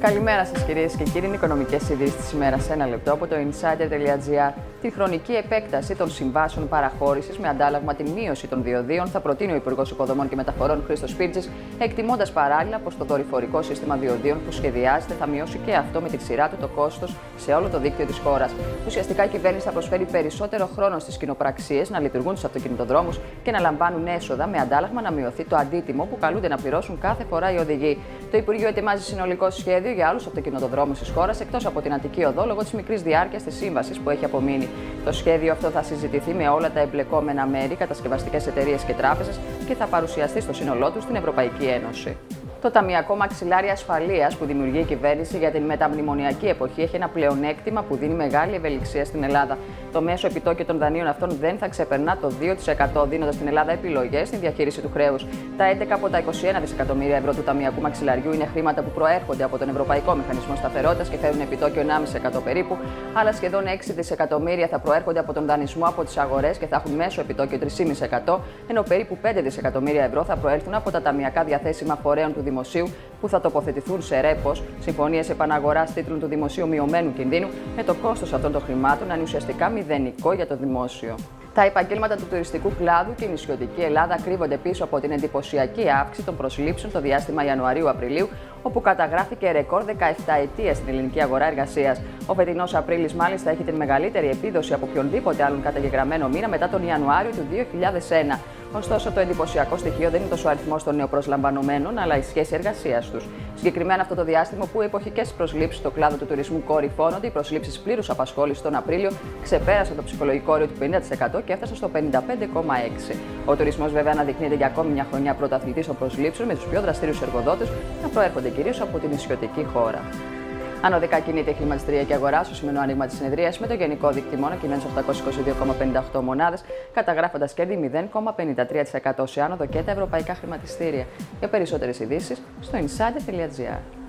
Καλημέρα σας κυρίες και κύριοι, είναι οικονομικές ειδήσεις της ημέρας σε ένα λεπτό από το insider.gr. Τη χρονική επέκταση των συμβάσεων παραχώρησης με αντάλλαγμα την μείωση των διοδίων θα προτείνει ο Υπουργός Υποδομών και Μεταφορών Χρήστος Πίρτζης, εκτιμώντας παράλληλα πως το δορυφορικό σύστημα διοδίων που σχεδιάζεται θα μειώσει και αυτό με τη σειρά του το κόστος σε όλο το δίκτυο της χώρας. Ουσιαστικά η κυβέρνηση θα προσφέρει περισσότερο χρόνο στις κοινοπραξίες να λειτουργούν στους αυτοκινητοδρόμους και να λαμβάνουν έσοδα με αντάλλαγμα να μειωθεί το αντίτιμο που καλούνται να πληρώσουν κάθε φορά οι οδηγοί. Το Υπουργείο ετοιμάζει συνολικό σχέδιο για άλλους αυτοκινητοδρόμους της χώρας, εκτός από την Αττική Οδό, λόγω της μικρής διάρκειας της σύμβασης που έχει απομείνει. Το σχέδιο αυτό θα συζητηθεί με όλα τα εμπλεκόμενα μέρη, κατασκευαστικές εταιρείες και τράπεζες και θα παρουσιαστεί στο σύνολό του στην Ευρωπαϊκή Ένωση. Το ταμιακό μαξιλάρι ασφαλείας που δημιουργεί η κυβέρνηση για την μεταμνημονιακή εποχή έχει ένα πλεονέκτημα που δίνει μεγάλη ευελιξία στην Ελλάδα. Το μέσο επιτόκιο των δανείων αυτών δεν θα ξεπερνά το 2%, δίνοντας στην Ελλάδα επιλογές στην διαχείριση του χρέους. Τα 11 από τα 21 δισεκατομμύρια ευρώ του ταμιακού μαξιλαριού είναι χρήματα που προέρχονται από τον Ευρωπαϊκό Μηχανισμό Σταθερότητας και φέρουν επιτόκιο 1,5% περίπου, αλλά σχεδόν 6 δισεκατομμύρια θα προέρχονται από τον δανεισμό από τις αγορές και θα έχουν μέσο επιτόκιο 3,5%, ενώ περίπου 5 δισεκατομμύρια ευρώ θα προέρθουν από τα ταμιακά διαθέσιμα φορέων του Δημοσίου που θα τοποθετηθούν σε ρέπος, συμφωνίες επαναγοράς τίτλων του Δημοσίου μειωμένου κινδύνου, με το κόστος αυτών των χρημάτων να είναι ουσιαστικά μηδενικό για το δημόσιο. Τα επαγγέλματα του τουριστικού κλάδου και η νησιωτική Ελλάδα κρύβονται πίσω από την εντυπωσιακή αύξηση των προσλήψεων το διάστημα Ιανουαρίου-Απριλίου, όπου καταγράφηκε ρεκόρ 17 ετία στην ελληνική αγορά εργασίας. Ο φετινός Απρίλης, μάλιστα, έχει την μεγαλύτερη επίδοση από οποιονδήποτε άλλον καταγεγραμμένο μήνα μετά τον Ιανουάριο του 2001. Ωστόσο, το εντυπωσιακό στοιχείο δεν είναι τόσο ο αριθμός των νεοπροσλαμβανομένων, αλλά η σχέση εργασίας τους. Συγκεκριμένα, αυτό το διάστημα που οι εποχικές προσλήψεις στο κλάδο του τουρισμού κορυφώνονται, οι προσλήψεις πλήρους απασχόλησης τον Απρίλιο ξεπέρασαν το ψυχολογικό όριο του 50% και έφτασαν στο 55,6%. Ο τουρισμός, βέβαια, αναδεικνύεται για ακόμη μια χρονιά πρωταθλητής των προσλήψεων, με τους πιο δραστήριους εργοδότες να προέρχονται κυρίως από την νησιωτική χώρα. Ανωδικά κινείται η χρηματιστηριακή αγορά στο σημερινό άνοιγμα της συνεδρίας, με το γενικό δείκτημόνα κυμαίνει στους 822,58 μονάδες, καταγράφοντας κέρδη 0,53% σε άνοδο και τα ευρωπαϊκά χρηματιστήρια. Για περισσότερες ειδήσεις στο insider.gr.